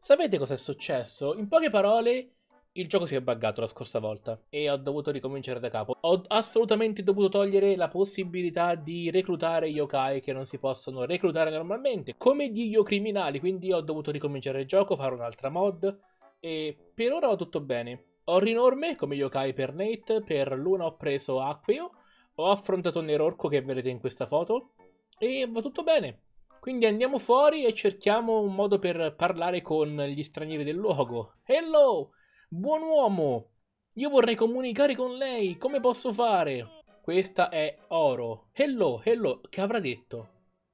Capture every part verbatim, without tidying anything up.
Sapete cosa è successo? In poche parole, il gioco si è buggato la scorsa volta e ho dovuto ricominciare da capo. Ho assolutamente dovuto togliere la possibilità di reclutare yokai che non si possono reclutare normalmente, come gli io criminali, quindi ho dovuto ricominciare il gioco, fare un'altra mod e per ora va tutto bene. Ho rinorme come yokai per Nate, per Luna ho preso Acqueo, ho affrontato Nerorco che vedete in questa foto e va tutto bene. Quindi andiamo fuori e cerchiamo un modo per parlare con gli stranieri del luogo. Hello! Buon uomo! Io vorrei comunicare con lei, come posso fare? Questa è Oro. Hello, hello, che avrà detto?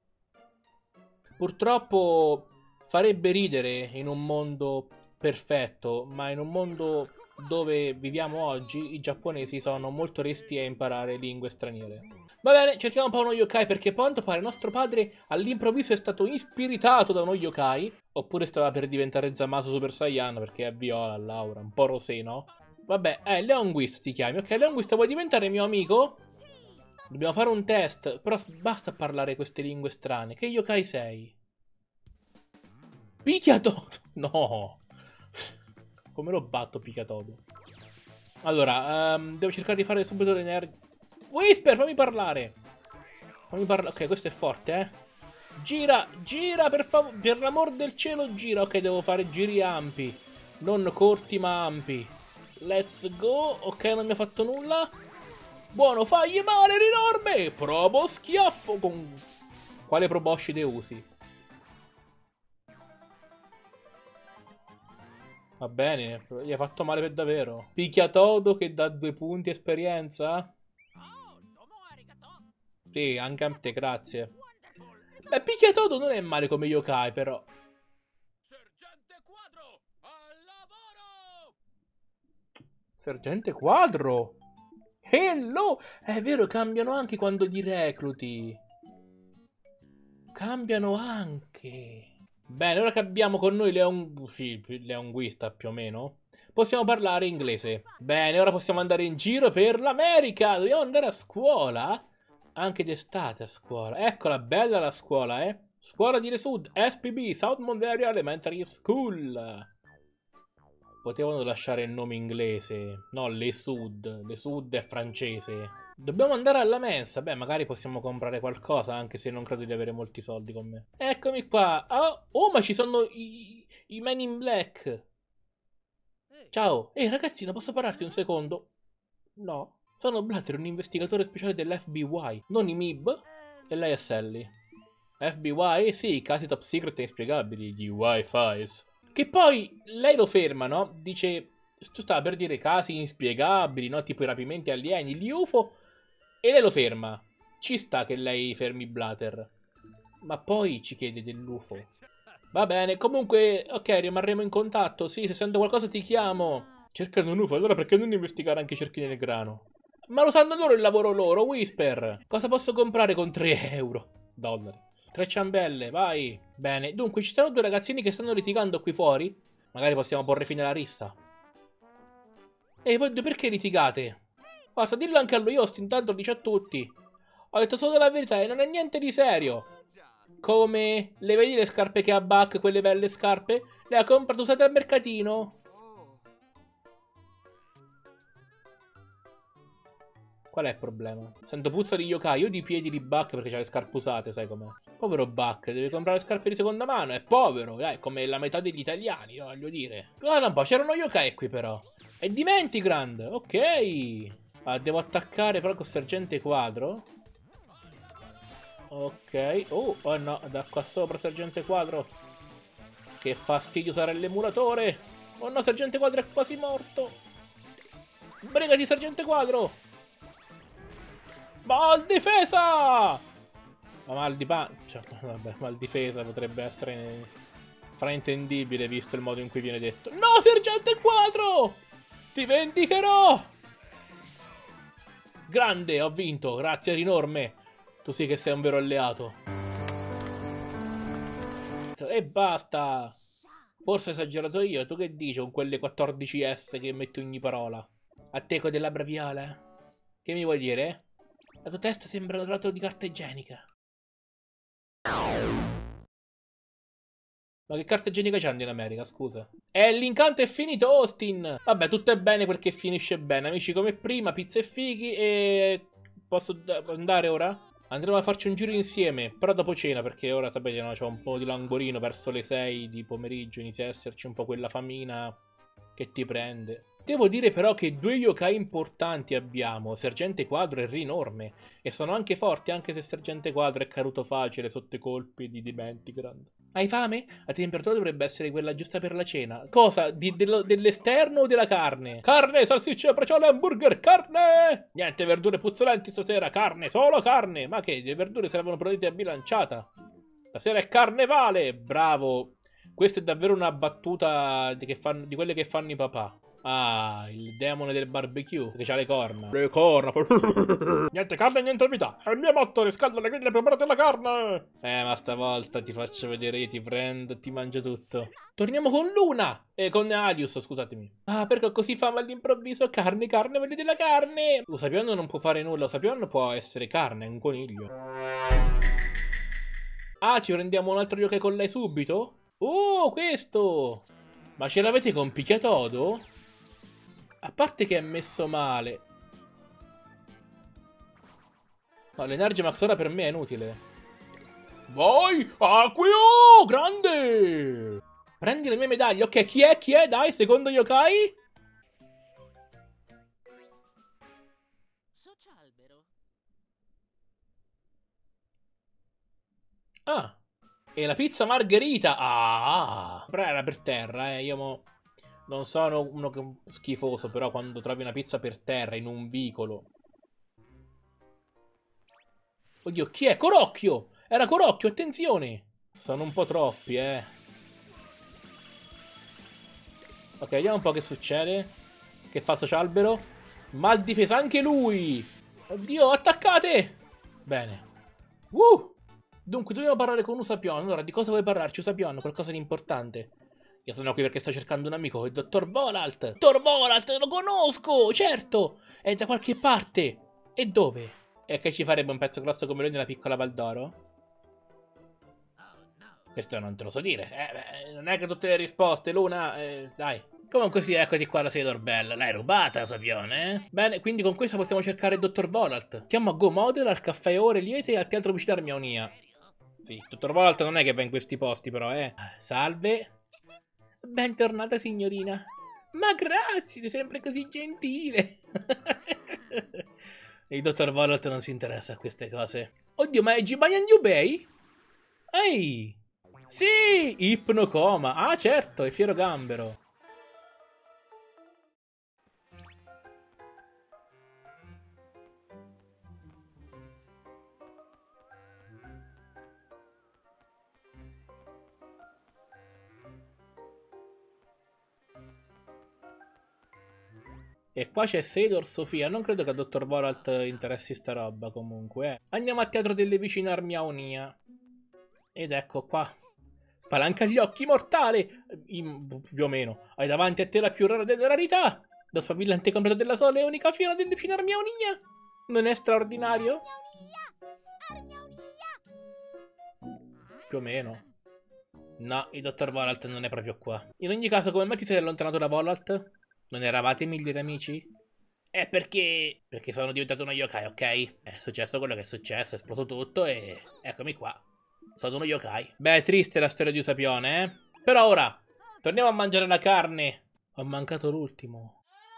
Purtroppo farebbe ridere in un mondo perfetto, ma in un mondo dove viviamo oggi i giapponesi sono molto resti a imparare lingue straniere. Va bene, cerchiamo un po' uno yokai perché a quanto pare nostro padre all'improvviso è stato ispiritato da uno yokai. Oppure stava per diventare Zamasu Super Saiyan perché è viola, Laura, un po' rosé, no? Vabbè, eh, Leonguist ti chiami. Ok, Leonguist, vuoi diventare mio amico? Dobbiamo fare un test, però basta parlare queste lingue strane. Che yokai sei? Picchiatodo! No! Come lo batto Picchiatodo? Allora, um, devo cercare di fare subito l'energia. Whisper, fammi parlare! Fammi parlare. Ok, questo è forte, eh. Gira, gira, per favore. Per l'amor del cielo, gira. Ok, devo fare giri ampi. Non corti, ma ampi. Let's go. Ok, non mi ha fatto nulla. Buono, fagli male, rinorme. Probo schiaffo con... Quale proboscide usi? Va bene, gli ha fatto male per davvero. Picchiatodo che dà due punti esperienza? Sì, anche a te, grazie. Beh, Picchiatodo non è male come yokai, però. Sergente Quadro, al lavoro! Sergente Quadro! Hello! È vero, cambiano anche quando li recluti. Cambiano anche. Bene, ora che abbiamo con noi Leon... Sì, Leonguista più o meno, possiamo parlare inglese. Bene, ora possiamo andare in giro per l'America. Dobbiamo andare a scuola? Anche d'estate a scuola. Eccola, bella la scuola, eh. Scuola di Resud, S P B, South Monteria Elementary School. Potevano lasciare il nome inglese. No, Le Sud. Le Sud è francese. Dobbiamo andare alla mensa. Beh, magari possiamo comprare qualcosa, anche se non credo di avere molti soldi con me. Eccomi qua. Oh, oh ma ci sono i, i Men in Black. Ciao. Ehi, ragazzino, posso parlarti un secondo? No. Sono Blatter, un investigatore speciale dell'F B I. Non i M I B. E lei è Sally. F B I? Sì, casi top secret e inspiegabili. Gli Wi-Fi's. Che poi lei lo ferma, no? Dice, tu stava per dire casi inspiegabili, no? Tipo i rapimenti alieni, gli U F O. E lei lo ferma. Ci sta che lei fermi Blatter. Ma poi ci chiede dell'U F O. Va bene, comunque, ok, rimarremo in contatto. Sì, se sento qualcosa ti chiamo. Cercano un U F O, allora perché non investigare anche i cerchi nel grano? Ma lo sanno loro il lavoro loro, Whisper. Cosa posso comprare con tre euro? Dollari. Tre ciambelle, vai. Bene, dunque ci sono due ragazzini che stanno litigando qui fuori. Magari possiamo porre fine alla rissa. Ehi, voi due perché litigate? Basta, dillo anche allo Yost, intanto dice a tutti. Ho detto solo la verità e non è niente di serio. Come? Le vedi le scarpe che ha Buck, quelle belle scarpe? Le ha comprate usate al mercatino. Qual è il problema? Sento puzza di yokai, io di piedi di Buck perché c'ha le scarpe usate, sai com'è? Povero Buck, deve comprare le scarpe di seconda mano, è povero, eh, come la metà degli italiani, no, voglio dire. Guarda un po', c'erano yokai qui però. E Dimentigrand, ok. Ah, devo attaccare però con Sergente Quadro. Ok, oh, oh no, da qua sopra Sergente Quadro. Che fastidio sarà l'emulatore. Oh no, Sergente Quadro è quasi morto. Sbrigati, Sergente Quadro. Mal difesa! Ma mal di pancia. Vabbè, mal difesa potrebbe essere fraintendibile visto il modo in cui viene detto. No, Sergente Quadro! Ti vendicherò! Grande, ho vinto, grazie all'enorme. Tu sì che sei un vero alleato. E basta. Forse ho esagerato io, tu che dici con quelle quattordici S che metto ogni parola? A te con delle labbra viola? Che mi vuoi dire? La tua testa sembra un rotolo di carta igienica. Ma che carta igienica c'hanno in America, scusa? E l'incanto è finito, Austin! Vabbè, tutto è bene quel che finisce bene. Amici come prima, pizza e fighi e... Posso andare ora? Andremo a farci un giro insieme, però dopo cena, perché ora sapete, no, c'ho un po' di languorino verso le sei di pomeriggio, inizia a esserci un po' quella famina che ti prende. Devo dire però che due yokai importanti abbiamo, Sergente Quadro e Rinorme, e sono anche forti, anche se Sergente Quadro è caduto facile sotto i colpi di Dimentigrand. Hai fame? La temperatura dovrebbe essere quella giusta per la cena. Cosa? Di, dello, dell'esterno o della carne? Carne, salsicce, bracciole, hamburger, carne! Niente verdure puzzolenti stasera, carne, solo carne! Ma che, le verdure servono prodotti a bilanciata. Stasera è carnevale! Bravo! Questa è davvero una battuta di, che fanno, di quelle che fanno i papà. Ah, il demone del barbecue, che c'ha le corna. Le corna. Niente carne, niente vita. È il mio motto, riscalda le griglie e preparate la carne. Eh, ma stavolta ti faccio vedere, io ti prendo e ti mangio tutto. Torniamo con Luna. E con Alius, scusatemi. Ah, perché ho così fame all'improvviso? Carne, carne, vedete la carne. Usapion non può fare nulla. Usapion può essere carne, è un coniglio. Ah, ci prendiamo un altro yokai con lei subito? Oh, questo. Ma ce l'avete con Picchiatodo? A parte che è messo male. No, l'Energimax ora per me è inutile. Vai! Acquio! Grande! Prendi le mie medaglie. Ok, chi è? Chi è? Dai, secondo yokai? Socialbero. Ah. E la pizza margherita. Ah. Però era per terra, eh. Io mo... Non sono uno schifoso, però quando trovi una pizza per terra in un vicolo. Oddio, chi è? Corocchio! Era Corocchio, attenzione! Sono un po' troppi, eh. Ok, vediamo un po' che succede. Che fa Socialbero? Mal difesa anche lui! Oddio, attaccate! Bene. Uh! Dunque, dobbiamo parlare con Usapion. Allora, di cosa vuoi parlarci, Usapion? Qualcosa di importante. Io sono qui perché sto cercando un amico, il dottor Volalt. Dottor Volalt, lo conosco, certo! È da qualche parte. E dove? E che ci farebbe un pezzo grosso come lui nella piccola Valdoro? Questo non te lo so dire. Eh, beh, non è che tutte le risposte, Luna, eh, dai. Comunque sì, eccoti qua la Sailor Bell. L'hai rubata, Sapione, eh? Bene, quindi con questa possiamo cercare il dottor Volalt. Chiamo a Go Model, al caffè Ore Liete e al teatro vicino Armionia. Sì, il dottor Volalt non è che va in questi posti, però, eh. Salve. Bentornata, signorina. Ma grazie, sei sempre così gentile. Il dottor Volalt non si interessa a queste cose. Oddio, ma è Jibanyan Yubei? Ehi! Sì! Ipnocoma. Ah, certo, è Fiero Gambero. E qua c'è Sailor Sofia. Non credo che a dottor Volalt interessi sta roba comunque. Eh. Andiamo al teatro delle vicine Armiaunia. Ed ecco qua. Spalanca gli occhi, mortale! In, più o meno. Hai davanti a te la più rara delle rarità. Lo sfavillante completo della sola e unica fiera delle vicine Armiaunia. Non è straordinario? Più o meno. No, il dottor Volalt non è proprio qua. In ogni caso, come mai ti sei allontanato da Volalt? Non eravate migliori amici? È perché... Perché sono diventato uno yokai, ok? È successo quello che è successo, è esploso tutto e... Eccomi qua. Sono uno yokai. Beh, è triste la storia di Usapione, eh? Però ora, torniamo a mangiare la carne. Ho mancato l'ultimo.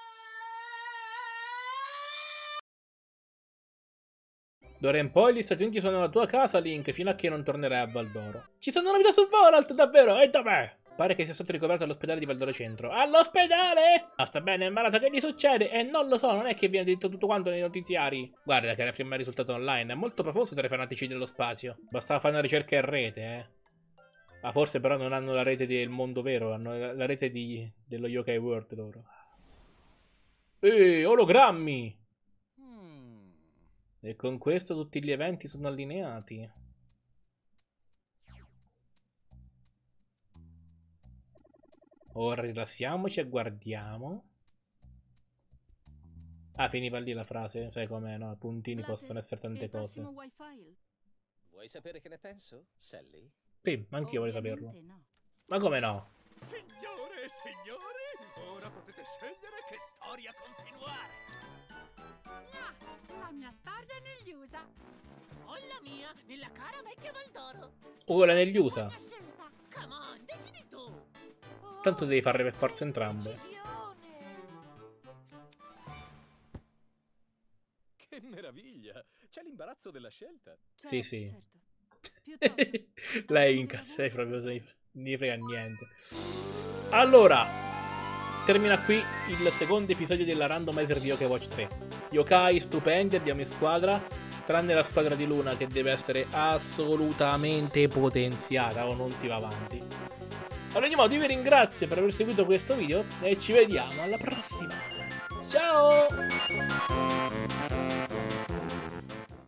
D'ora in poi gli Stati Uniti sono la tua casa, Link, fino a che non tornerai a Valdoro. Ci sono novità su Volalt, davvero? E dov'è? Pare che sia stato ricoverato all'ospedale di Valdoro Centro. All'ospedale? No, sta bene, è malato, che gli succede? E eh, non lo so, non è che viene detto tutto quanto nei notiziari. Guarda che era prima risultato online, è molto profoso tra i fanatici dello spazio. Bastava fare una ricerca in rete, eh. Ma forse però non hanno la rete del mondo vero, hanno la rete di, dello Yokai World loro. Ehi, ologrammi! E con questo tutti gli eventi sono allineati. Ora rilassiamoci e guardiamo. Ah, finiva lì la frase, sai com'è, no? Puntini Latte, possono essere tante il cose. prossimo wifi? Vuoi sapere che ne penso, Sally? Sì, anch'io voglio Ovviamente saperlo. no. Ma come no? Signore e signori, ora potete scegliere che storia continuare. La mia storia negli U S A. O la mia nella cara vecchia Valdoro. O quella negli U S A. Buona scelta. Come on, decidi tu. Tanto devi farle per forza entrambe. Decisione. Che meraviglia! C'è l'imbarazzo della scelta. Sì, Certo, sì. certo. Piuttosto. Lei incazza, proprio non gli frega niente. Allora, termina qui il secondo episodio della Randomizer di Yokai Watch tre. Yokai stupendi abbiamo in squadra, tranne la squadra di Luna che deve essere assolutamente potenziata o non si va avanti. Ad ogni modo io vi ringrazio per aver seguito questo video e ci vediamo alla prossima. Ciao!